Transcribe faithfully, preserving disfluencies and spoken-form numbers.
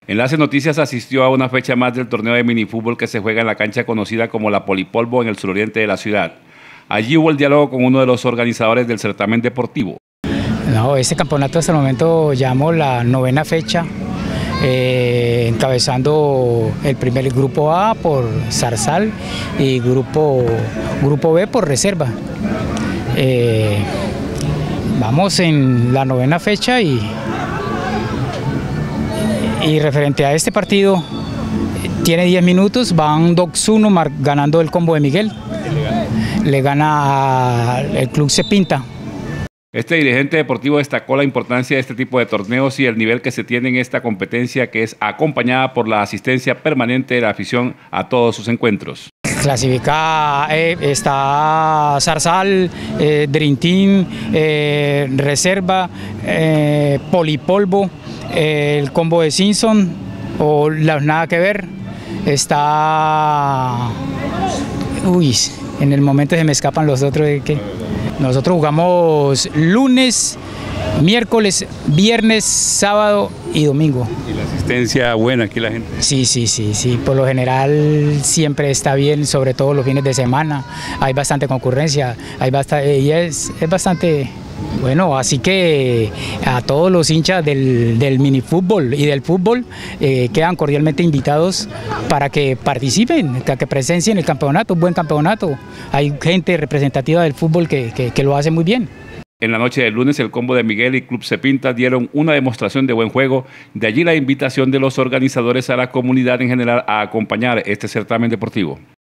Enlace Noticias asistió a una fecha más del torneo de minifútbol que se juega en la cancha conocida como la Polipolvo en el suroriente de la ciudad. Allí hubo el diálogo con uno de los organizadores del certamen deportivo. No, este campeonato hasta el momento llamó la novena fecha, eh, encabezando el primer grupo A por Zarzal y grupo, grupo B por Reserva. Eh, vamos en la novena fecha y, y referente a este partido, tiene diez minutos, van dos uno ganando el combo de Miguel, le gana el Club Cepinta. Este dirigente deportivo destacó la importancia de este tipo de torneos y el nivel que se tiene en esta competencia, que es acompañada por la asistencia permanente de la afición a todos sus encuentros. Clasifica, eh, está Zarzal, eh, Dream Team, eh, Reserva, eh, Polipolvo, eh, el combo de Simpson o la Nada que Ver, está... Uy, en el momento se me escapan los otros. ¿De qué? Nosotros jugamos lunes, miércoles, viernes, sábado y domingo. ¿Y la asistencia buena aquí la gente? Sí, sí, sí, sí. Por lo general siempre está bien, sobre todo los fines de semana. Hay bastante concurrencia, hay bastante, y es, es bastante bueno. Así que a todos los hinchas del, del minifútbol y del fútbol eh, quedan cordialmente invitados para que participen, que presencien el campeonato, un buen campeonato. Hay gente representativa del fútbol que, que, que lo hace muy bien. En la noche del lunes, el combo de Miguel y Club Cepinta dieron una demostración de buen juego. De allí la invitación de los organizadores a la comunidad en general a acompañar este certamen deportivo.